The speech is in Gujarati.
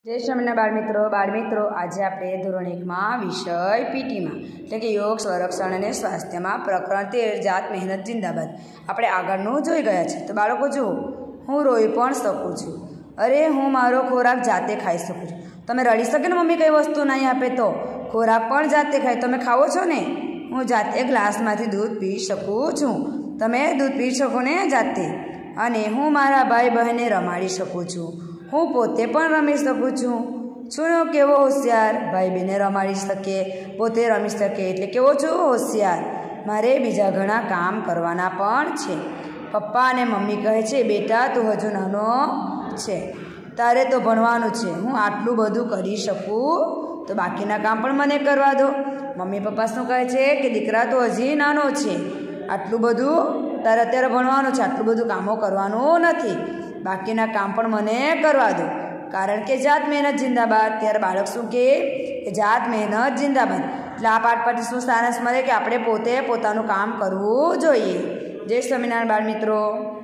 जय स्वामिनारायण बाळ मित्रों आज આપણે ધોરણ 1 માં વિષય પીટી માં એટલે કે યોગ સંરક્ષણ અને સ્વાસ્થ્યમાં પ્રકરણ 13 જાત મહેનત જિંદાબાદ આપણે આગળનું જોઈ ગયા છે। તો બાળકો જુઓ, હું રોઈ પણ શકું છું, અરે હું મારો ખોરાક જાતે ખાઈ શકું છું। તમે રડી શકે ને મમ્મી કઈ વસ્તુ નહીં આપે તો ખોરાક પણ જાતે ખાય। તમે ખાઓ છો ને, હું જાતે ગ્લાસમાંથી દૂધ પી શકું છું, તમે દૂધ પી શકો ને જાતે। અને હું મારા ભાઈ બહેનને રમાડી શકું છું, હું પોતે પણ રમી શકું છું। સુનો કેવો હોશિયાર, ભાઈ બહેને રમાડી શકે, પોતે રમી શકે એટલે કેવો છું હોશિયાર। મારે બીજા ઘણા કામ કરવાના પણ છે। પપ્પા અને મમ્મી કહે છે, બેટા તું હજુ નાનો છે, તારે તો ભણવાનું છે, હું આટલું બધું કરી શકું તો બાકીના કામ પણ મને કરવા દો। મમ્મી પપ્પા શું કહે છે કે દીકરા તો હજી નાનો છે, આટલું બધું તારે અત્યારે ભણવાનું છે, આટલું બધું કામો કરવાનું નથી, બાકીના કામ પણ મને કરવા દો, કારણ કે જાત મહેનત જિંદાબાદ। ત્યારે બાળક શું કહે કે જાત મહેનત જિંદાબાદ। એટલે આ પાઠ પરથી શું સારાંશ મળે કે આપણે પોતે પોતાનું કામ કરવું જોઈએ। જય સ્વામિનારાયણ બાળ મિત્રો।